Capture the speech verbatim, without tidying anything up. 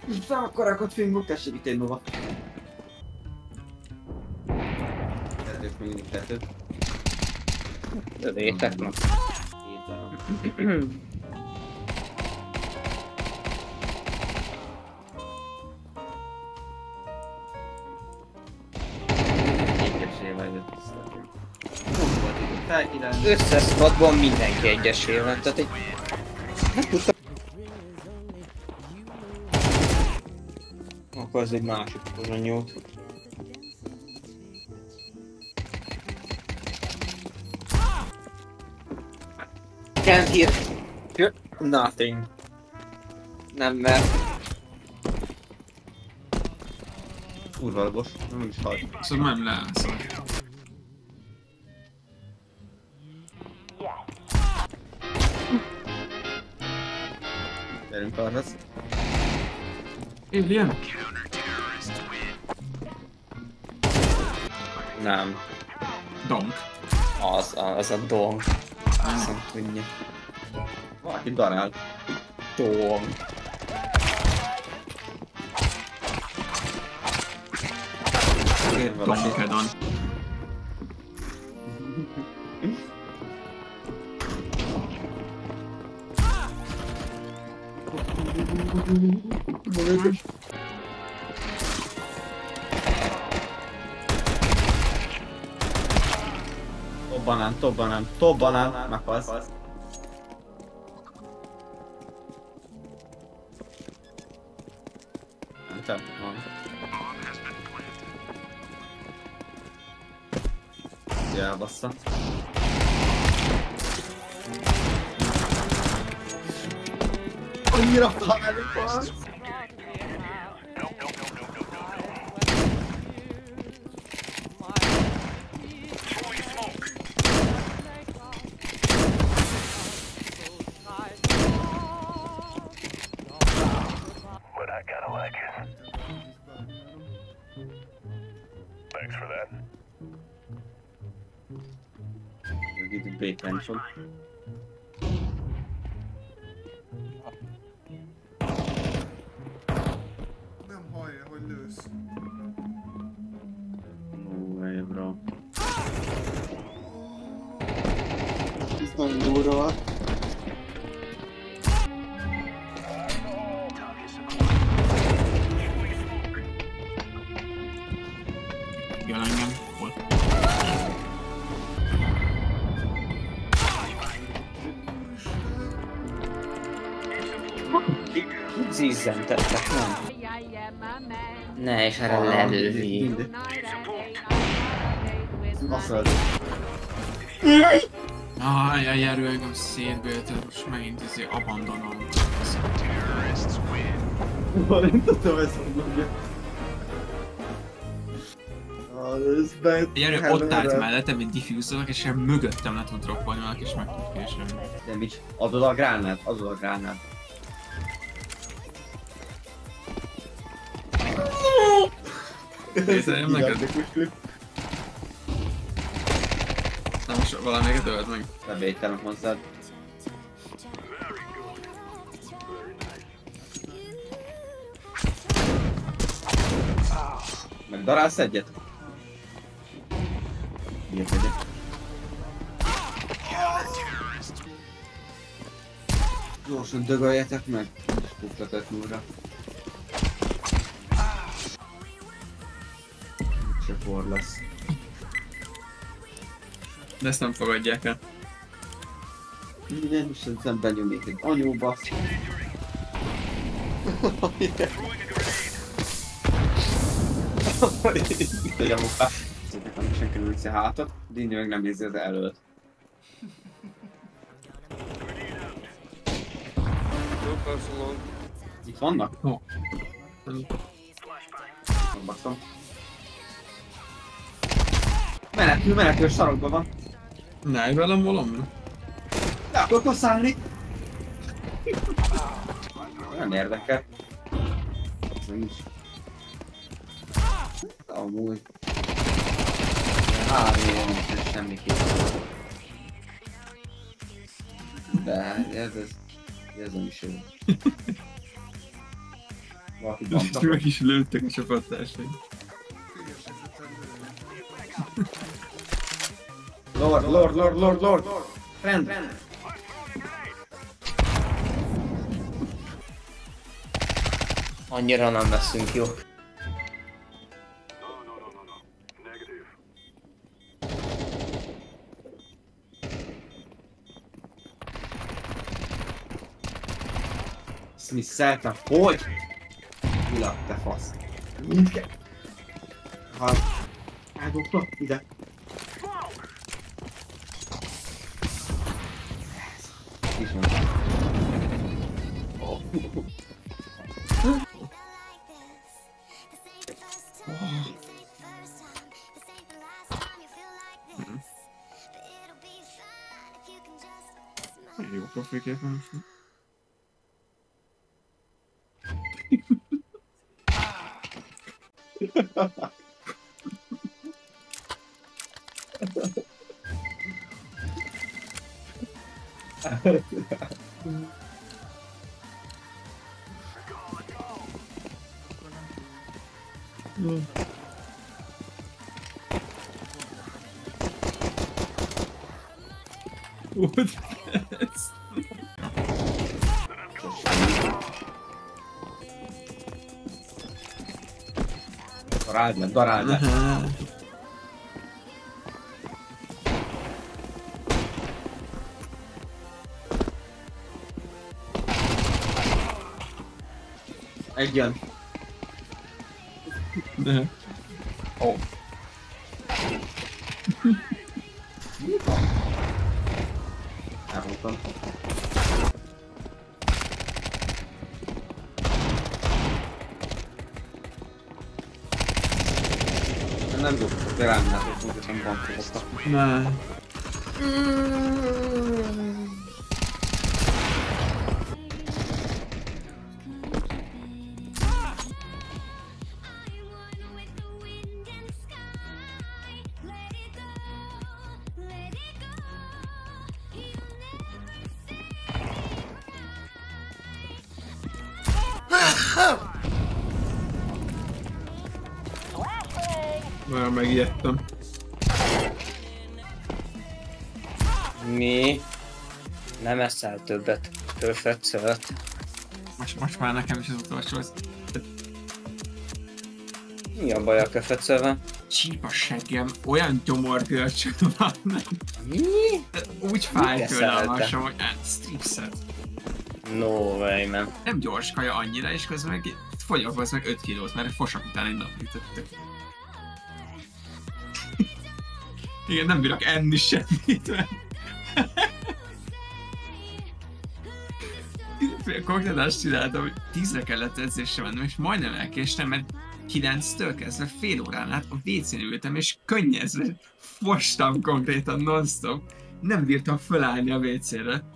Fel akkorákat filmok, tessék itt egy nova. Kettős még mindig kettő. Rétek meg. Két darab. Egyesével jött vissza. Most volt itt a felkínálni. Összes squadban mindenki egyesével, tehát egy... Nem tudtam... Akkor az egy másik pozsonyót. Can't hear... hear nothing. Nem mert... Kurva alapos, nem is hall. Szóval nem leállszol. Gyerünk arrasz. Alien? Nem. Donk. Az, az a dong. Azt nem tudja. Valaki darál. Dong. Ér valaki. Donkedon. Top banán, top banán, top banán, meghalsz. Mentem, van. Ja, bassza. Annyira pánik van! Itt békányson. Nem hallja, hogy lősz. No way, bro. Ez nagyon durva. Igen, engem. Hol? Zizzentettek, nem? Ne, és erre lelővi. Azt mondod. Ajjaj, erről engem szétbélted, most megint izé abandonom. Nem tudtam ezt mondani. Ez be... Egy erő ott állt mellettem, mint diffúzorok, és ilyen mögöttem le tud droppolni valaki, és meg tud később. De mit? Adod a gránát? Adod a gránát. Kézzeljem neked? Na most valamiket öld meg. Bevételem hozzád. Megdarálsz egyet? Ilyet egyet. Gyorsan dögöljetek meg, és kuktatok núra. Se for lesz. De ezt nem fogadják el. Igen, és ezen benyomnék egy anyóba. Itt egy amúbbá. Szerintem nem senki nem viszi hátat, Dini meg nem nézi az előtt. Itt vannak? Ó. Basszom. Menekül, menekül, sarokban van. Ne, velem valami? Le akarok szállni. Nem érdekel. Ez nincs. Amúgy. Három éve nincs semmi készül. De ez ez. Ez nem is jó. Valaki banta. Meg is lőttek a csapattársai. Lord, lord, lord, lord, lord! Rend! Annyira nem leszünk jó. Smith-szel, te hogy? Ulat, te fasz. Mindkettő. Ha... Eldobta, ide. Is mondtam. Oh. Jó profikép van most. What? Daráld le, daráld le. Egy jön. De. Ó. Oh. Elvoltam. Nem dobtam, de rám látott, hogy nem bankoltam. Ne. Olyan megijedtem. Mi? Nem eszel többet köföcöt. Most, most már nekem is az utolsó az. Mi a baj a köföcövel? Csíp a seggem, olyan gyomorgörcsök vannak. Mi? Úgy fáj Mit tőle a eszelte? hasam, hogy át stripszed. No way, man. Nem gyors kaja annyira, és közben meg fogyok az meg öt kilót, mert fosak után egy napig tettek. Igen, nem bírok enni semmit, mert... Konkrétan csináltam, hogy tízre kellett edzésre mennem, és majdnem elkéstem, mert kilenctől kezdve fél órán át a vécén ültem, és könnyezve fostam konkrétan non-stop. Nem bírtam fölállni a vécére.